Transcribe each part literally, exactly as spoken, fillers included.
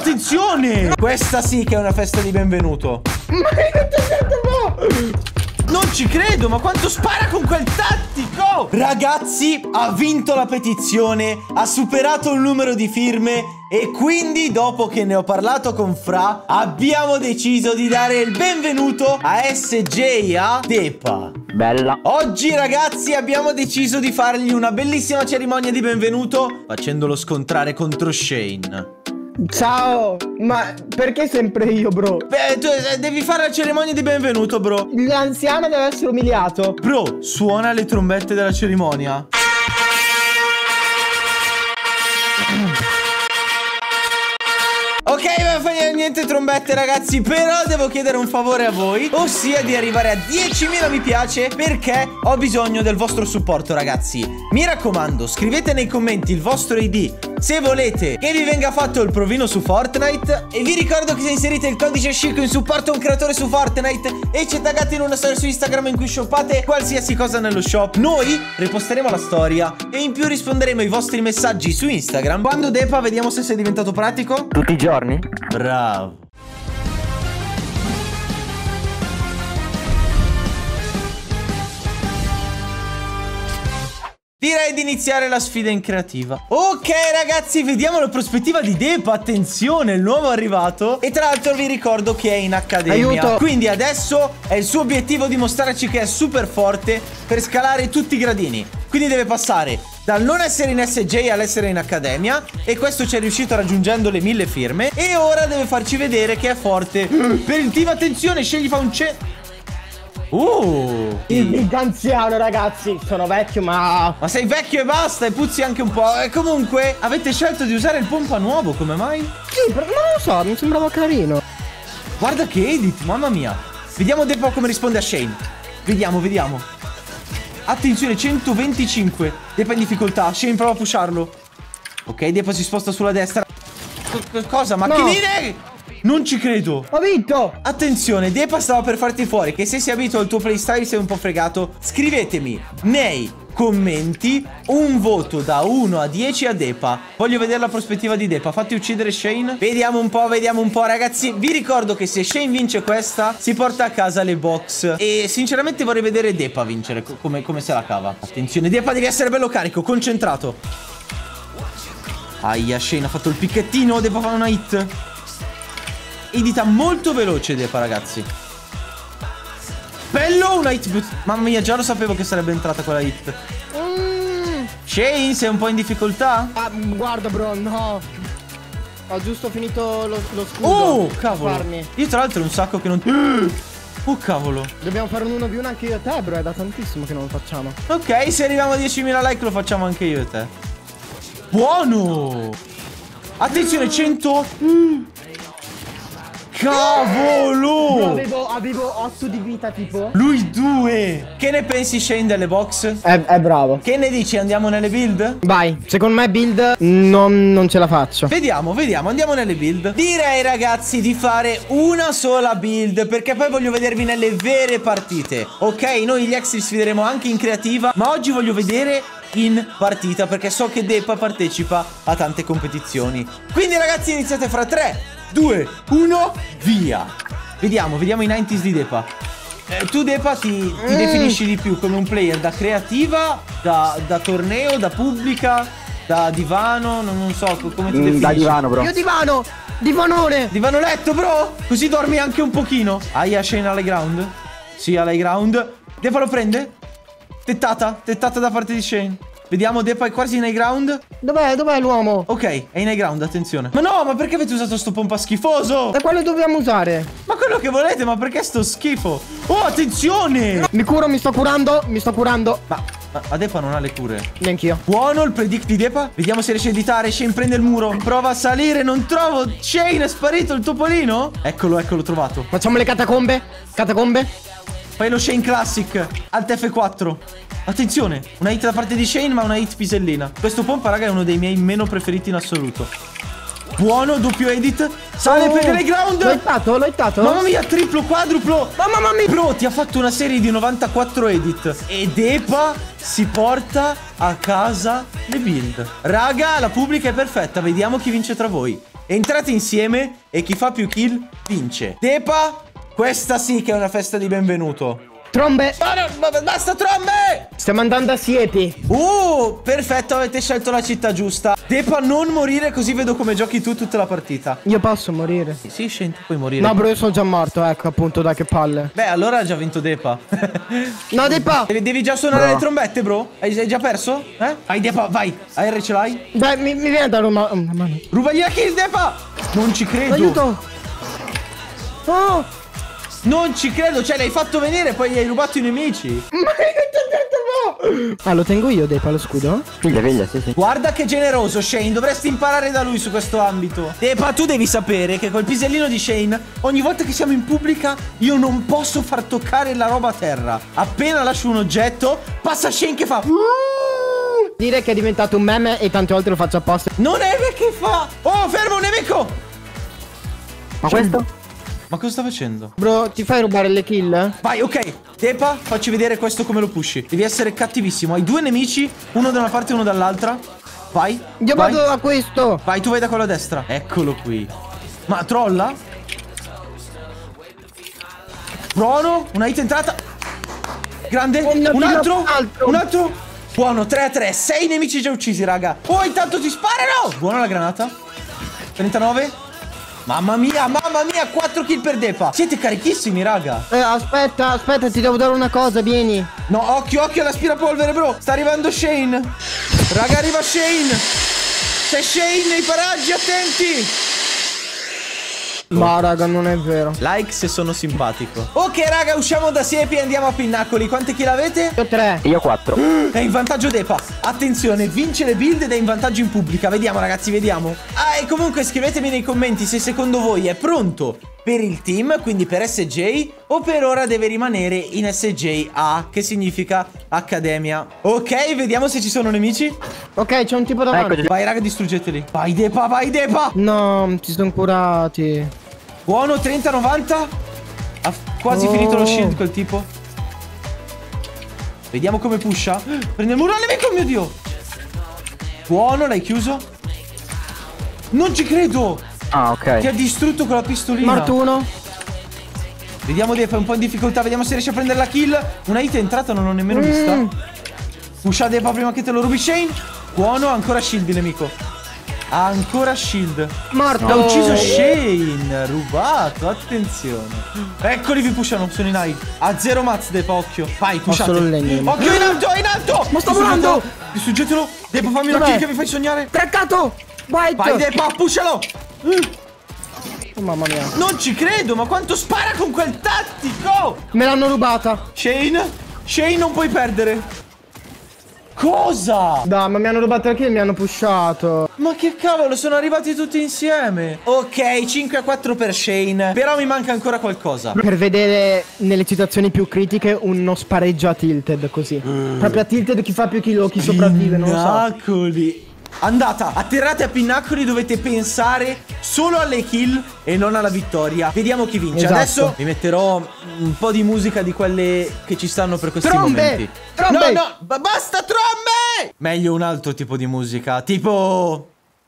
attenzione! Questa sì che è una festa di benvenuto. Ma che ti sento? Non ci credo, ma quanto spara con quel tattico! Ragazzi, ha vinto la petizione, ha superato il numero di firme e quindi, dopo che ne ho parlato con Fra, abbiamo deciso di dare il benvenuto a S J a Depa. Bella. Oggi, ragazzi, abbiamo deciso di fargli una bellissima cerimonia di benvenuto, facendolo scontrare contro Shane. Ciao, ma perché sempre io, bro? Beh, tu eh, devi fare la cerimonia di benvenuto, bro. L'anziano deve essere umiliato. Bro, suona le trombette della cerimonia. Ok, non fa niente trombette, ragazzi. Però devo chiedere un favore a voi, ossia di arrivare a diecimila mi piace, perché ho bisogno del vostro supporto, ragazzi. Mi raccomando, scrivete nei commenti il vostro I D se volete che vi venga fatto il provino su Fortnite. E vi ricordo che se inserite il codice Scicco in supporto a un creatore su Fortnite e ci taggate in una storia su Instagram in cui shoppate qualsiasi cosa nello shop, noi riposteremo la storia e in più risponderemo ai vostri messaggi su Instagram. Quando Depa, vediamo se sei diventato pratico. Tutti i giorni? Bravo. Direi di iniziare la sfida in creativa. Ok, ragazzi, vediamo la prospettiva di Depa. Attenzione, il nuovo arrivato. E tra l'altro vi ricordo che è in accademia. Aiuto. Quindi adesso è il suo obiettivo dimostrarci che è super forte per scalare tutti i gradini. Quindi deve passare dal non essere in S J all'essere in accademia. E questo ci è riuscito raggiungendo le mille firme. E ora deve farci vedere che è forte per il team. Attenzione, scegli fa un ce... Uh, Il anziano, ragazzi. Sono vecchio, ma... Ma sei vecchio e basta, e puzzi anche un po'. E comunque avete scelto di usare il pompa nuovo, come mai? Sì, però non lo so, mi sembrava carino. Guarda che edit, mamma mia. Vediamo Depa come risponde a Shane. Vediamo, vediamo. Attenzione, centoventicinque. Depa in difficoltà, Shane prova a pusharlo. Ok, Depa si sposta sulla destra. C cosa? Macchinine? Non ci credo. Ho vinto. Attenzione, Depa stava per farti fuori. Che se sei abituato al tuo playstyle sei un po' fregato. Scrivetemi nei commenti un voto da uno a dieci a Depa. Voglio vedere la prospettiva di Depa. Fatti uccidere Shane. Vediamo un po', vediamo un po', ragazzi. Vi ricordo che se Shane vince questa si porta a casa le box. E sinceramente vorrei vedere Depa vincere, come, come se la cava. Attenzione, Depa, devi essere bello carico, concentrato. Aia, Shane ha fatto il picchettino. Depa fare una hit. Edita molto veloce Depa, ragazzi. Bello, una hit. Mamma mia, già lo sapevo che sarebbe entrata quella hit. mm. Shane, sei un po' in difficoltà? Ah, guarda, bro, no. Ho giusto finito lo, lo scudo. Oh, cavolo. Farmi. Io tra l'altro è un sacco che non... Oh, cavolo. Dobbiamo fare un uno più uno anche io e te, bro. È da tantissimo che non lo facciamo. Ok, se arriviamo a diecimila like lo facciamo anche io e te. Buono. Attenzione, cento. Mm. Cavolo! Bro, avevo, avevo otto di vita tipo. Lui due. Che ne pensi, Shane, delle box? È, è bravo. Che ne dici, andiamo nelle build? Vai, secondo me build non, non ce la faccio. Vediamo, vediamo, andiamo nelle build. Direi, ragazzi, di fare una sola build, perché poi voglio vedervi nelle vere partite. Ok, noi gli ex li sfideremo anche in creativa, ma oggi voglio vedere in partita, perché so che Depa partecipa a tante competizioni. Quindi, ragazzi, iniziate fra tre due, uno, via. Vediamo, vediamo i novanta di Depa. eh, Tu, Depa, ti, ti mm. definisci di più come un player da creativa, da, da torneo, da pubblica, da divano, non, non so come ti definisci. Da divano, bro. Io divano, divanone. Divano letto, bro. Così dormi anche un pochino. Aia, Shane all'high ground. Sì, all'high ground. Depa lo prende. Tettata, tettata da parte di Shane. Vediamo, Depa è quasi in high ground. Dov'è? Dov'è l'uomo? Ok, è in high ground, attenzione. Ma no, ma perché avete usato sto pompa schifoso? E quale dobbiamo usare? Ma quello che volete, ma perché sto schifo? Oh, attenzione! Mi curo, mi sto curando, mi sto curando. Ma, ma, ma Depa non ha le cure. Neanch'io. Buono il predict di Depa. Vediamo se riesce a editare. Shane prende il muro. Prova a salire, non trovo. Shane, è sparito il topolino? Eccolo, eccolo, trovato. Facciamo le catacombe? Catacombe? Fai lo Shane Classic. Alt F quattro. Attenzione, una hit da parte di Shane, ma una hit pisellina. Questo pompa, raga, è uno dei miei meno preferiti in assoluto. Buono, doppio edit. Sale oh, per le ground. L'ho hittato, l'ho hittato. Mamma mia, triplo, quadruplo. Mamma mia. Bro, ti ha fatto una serie di novantaquattro edit. E Depa si porta a casa le build. Raga, la pubblica è perfetta. Vediamo chi vince tra voi. entrate insieme e chi fa più kill vince. Depa, questa sì che è una festa di benvenuto. Trombe. No, no, basta trombe! Stiamo andando a Siepi. Uh, perfetto, avete scelto la città giusta. Depa, non morire, così vedo come giochi tu tutta la partita. Io posso morire? Sì, scendi, puoi morire. No, bro, io sono già morto, ecco, appunto, dai, che palle. Beh, allora ha già vinto Depa. No, Depa. Devi, devi già suonare Bro. le trombette, bro? Hai, hai già perso? Eh? Vai, Depa, vai. A R ce l'hai? Dai, mi, mi viene a dare una, una mano. Rubagli la kill, Depa! Non ci credo. Aiuto. Oh. Non ci credo, cioè l'hai fatto venire e poi gli hai rubato i nemici. Ah, lo tengo io, Depa, lo scudo? Figlia, figlia, sì, sì. Guarda che generoso Shane, dovresti imparare da lui su questo ambito. Depa, tu devi sapere che col pisellino di Shane, ogni volta che siamo in pubblica, io non posso far toccare la roba a terra. Appena lascio un oggetto, passa Shane che fa... Dire che è diventato un meme e tante volte lo faccio apposta. Non è che fa... Oh, fermo, un nemico! Ma questo? Ma cosa sta facendo? Bro, ti fai rubare le kill? Vai, ok. Depa, facci vedere questo come lo pushi. Devi essere cattivissimo. Hai due nemici, uno da una parte e uno dall'altra. Vai. Io vai. vado a questo. Vai, tu vai da quello a destra. Eccolo qui. Ma trolla? Buono. Una hit entrata. Grande. Un, un altro. Un altro. Un altro. Buono, tre a tre. sei nemici già uccisi, raga. Oh, intanto ti sparano. Buona la granata. trentanove. Mamma mia, mamma mia, quattro kill per Depa. Siete carichissimi, raga. Eh, aspetta, aspetta, ti devo dare una cosa, vieni. No, occhio, occhio all'aspirapolvere, bro. Sta arrivando Shane. Raga, arriva Shane. C'è Shane nei paraggi, attenti. Ma raga, non è vero. Like se sono simpatico. Ok, raga, usciamo da Siepi e andiamo a Pinnacoli. Quante kill avete? Io tre. Io quattro. È in vantaggio Depa. Attenzione, vince le build ed è in vantaggio in pubblica. Vediamo, ragazzi, vediamo. Ah, e comunque scrivetemi nei commenti se secondo voi è pronto per il team, quindi per S J, o per ora deve rimanere in S J A, che significa Accademia. Ok, vediamo se ci sono nemici. Ok, c'è un tipo davanti. Ecco. Vai, raga, distruggeteli. Vai, Depa, vai, Depa. No, ci sono curati. Buono, trenta novanta. Ha quasi Oh. finito lo shield quel tipo. Vediamo come pusha. Prende il muro al nemico, oh mio Dio. Buono, l'hai chiuso. Non ci credo. Ah, ok. Ti ha distrutto con la pistolina. Morto uno. Vediamo Depa, è un po' in difficoltà. Vediamo se riesce a prendere la kill. Una hit è entrata, non l'ho nemmeno Mm. vista. Pusha Depa prima che te lo rubi Shane. Buono, ancora shield il nemico. Ha ancora shield. Morto. Ha ucciso Shane. Rubato, attenzione. Eccoli, vi pushano, sono in high. A zero mazz Depa, occhio. Vai, pushate. solo il legno. Occhio, in alto, in alto. Ma sta Distruggetelo, volando. distruggetelo. Depa, fammi una Dov'è? kill che mi fai sognare. Craccato. White. Vai Depa, pushalo. Oh, mamma mia. Non ci credo, ma quanto spara con quel tattico. Me l'hanno rubata. Shane, Shane non puoi perdere. Cosa? Dai, ma mi hanno rubato la kill e mi hanno pushato. Ma che cavolo, sono arrivati tutti insieme. Ok, cinque a quattro per Shane. Però mi manca ancora qualcosa. Per vedere nelle situazioni più critiche uno spareggio a tilted così. Proprio a tilted chi fa più kill o chi sopravvive, non lo so. Pinnacoli. Andata, atterrate a Pinnacoli, dovete pensare solo alle kill e non alla vittoria. Vediamo chi vince. Esatto. Adesso vi metterò un po' di musica di quelle che ci stanno per questi Trombe! momenti. Trombe! No, no, ba- basta trombe! Meglio un altro tipo di musica, tipo...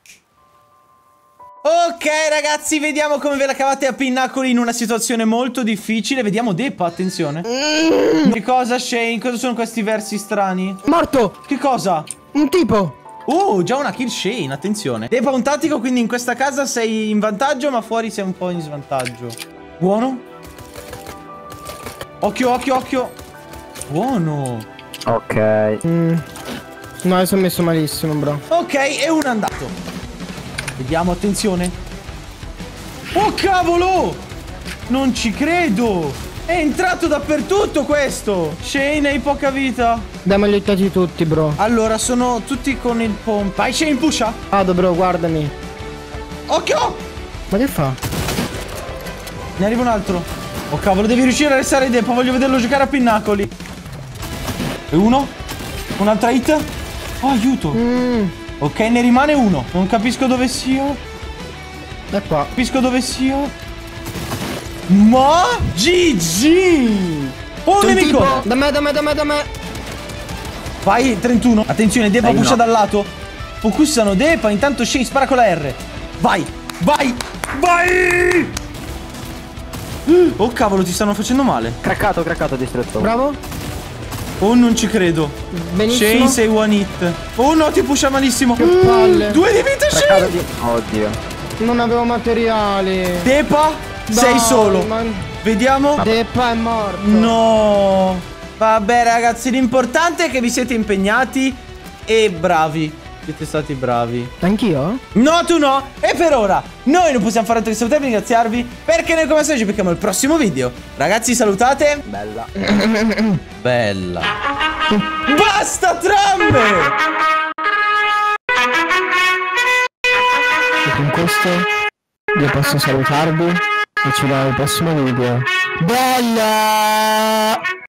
Ok ragazzi, vediamo come ve la cavate a Pinnacoli in una situazione molto difficile. Vediamo Depa, attenzione. Mm. Che cosa, Shane? Cosa sono questi versi strani? Morto. Che cosa? Un tipo. Uh, già una kill Shane, attenzione. Depa un tattico, quindi in questa casa sei in vantaggio, ma fuori sei un po' in svantaggio. Buono. Occhio, occhio, occhio. Buono. Ok. Mm. No, io sono messo malissimo, bro. Ok, e uno è andato. Vediamo, attenzione. Oh, cavolo! Non ci credo. È entrato dappertutto questo. Shane, hai poca vita. Dai, me li ho aiutati tutti, bro. Allora, sono tutti con il pompa. Vai, Shane, pusha. Vado, bro, guardami. Occhio! Ma che fa? Ne arriva un altro. Oh cavolo, devi riuscire a restare Depa. Voglio vederlo giocare a Pinnacoli. E uno. Un'altra hit. Oh, aiuto. Mm. Ok, ne rimane uno. Non capisco dove sia. Da qua. Capisco dove sia. Ma G G. Oh, C'è un nemico. tipo. Da me, da me, da me, da me. Vai, trentuno. Attenzione, Depa Dai, pusha no. dal lato. Focussano Depa. Intanto Shane spara con la R. Vai. Vai! Vai! Oh cavolo, ti stanno facendo male. Craccato, craccato, distrutto. Bravo. Oh, non ci credo. Benissimo. Shane, sei one hit. Oh no, ti pusha malissimo. Che palle. Due di vita, Craccato Shane. di... Oddio. Non avevo materiali. Tepa, sei Dai, solo. ma- Vediamo. Deppa è morto. No. Vabbè ragazzi, l'importante è che vi siete impegnati e bravi. Siete stati bravi. Anch'io? No, tu no. E per ora noi non possiamo fare altro che salutarvi e ringraziarvi, perché noi come sempre ci becchiamo al prossimo video. Ragazzi, salutate. Bella. Bella. Basta trambe. E con questo io posso salutarvi e ci vediamo al prossimo video. Bella!